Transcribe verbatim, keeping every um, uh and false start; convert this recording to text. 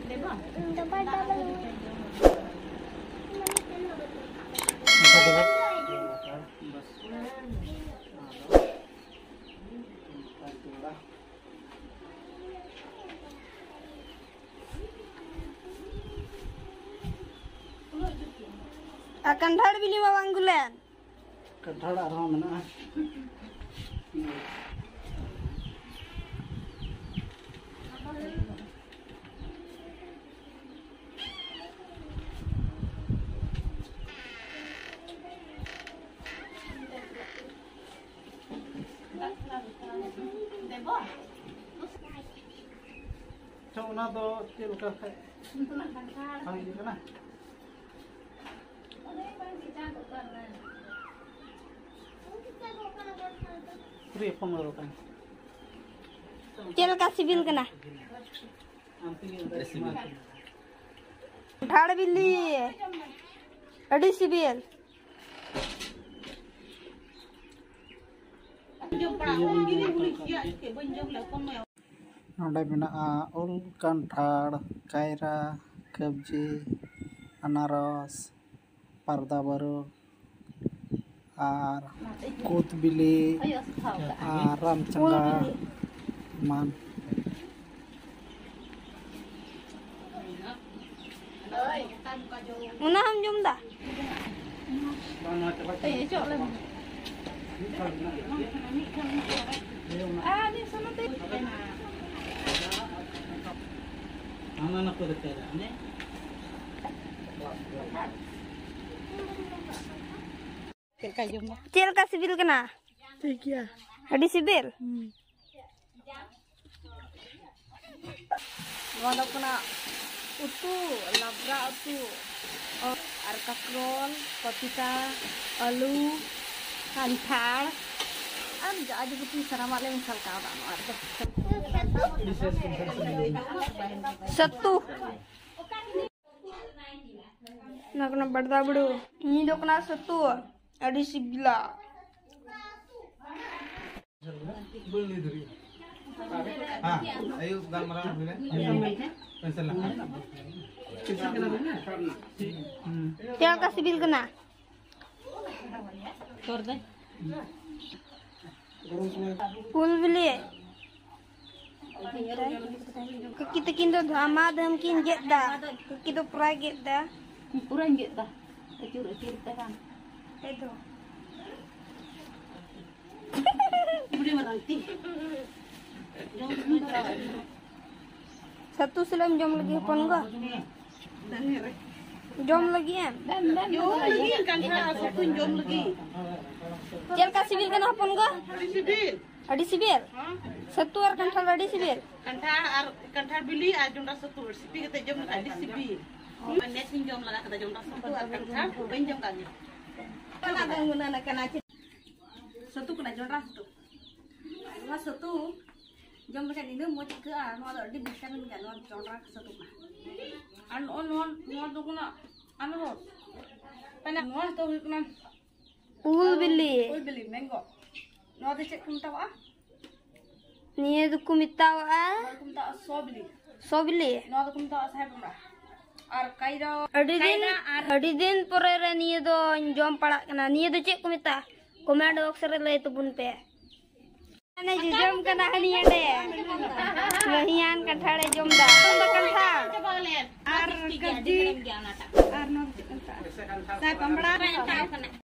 Kanthar bili ma bang gulen. Kanthar arah mana? Cuma nado cilka kayak. Ang ini kan? Free pembaru kan? Cilka sibil kena. Kanthar bili. Adi sibil. Nada mena'a ul, kanthar, kaira, kabji, anaros, parda baru, ar kut bili, ar ram cangga, man. Una ham jom dah. Ah, ni sama tu. Anak-anak tu dekat ni. Cilka sibil kena. Tiga. Adi sibil. Wala kena utu, labra utu. Oh, ar kakrol, papita, alu, kanthar. An jadi betul seramat lem sal kau tak mau ada. Satu. Nak kena berda bro. Ini dok kena satu. Ada sibila. Ah, ayo gambar dulu ya. Pencil lah. Dia kasih bil kena. Korde. Pul beli. Kita kinto dhama dham kin get dah. Kita pura get dah. Urang gitu dah. Acur acur tekan. Itu. Budi menanti. Satu selam jom lagi pun enggak? Jom lagi em. Dan dan jom lagi kan satu jom lagi. Jel kasih bil kena pun enggak? Adi sibil. Adi sibil. Satu ar kanthar adi sibil. Kanthar ar kanthar bili ar jom rasa tu. Sipi kita jom adi sibil. Manis jom lah kita jom rasa tu ar kanthar ben jom kanya. Kana guna nak kana Satu kena jom rasa tu. Mas satu jom macam ini mau cek ah, mau ada di bisa kan kan mau jom rasa satu mah. An on on mau tu kena anu hot. Pana mau tu kena Pul beli. Pul beli mango. Mau tu cek kum tahu ah? Ni tu kumitau ah? Kum tahu so beli. So beli. Mau tu kum tahu saya pun dah. Ar kaira Adi din adi din pore re ni do jom padak kena. Ni do cek kumita. Comment box re le tu pun pe. Ane jom kena ni ade. Wahian kanthar jom dah. Tunda kanthar. Ar kabji. Ar no kanthar. Saya pembara.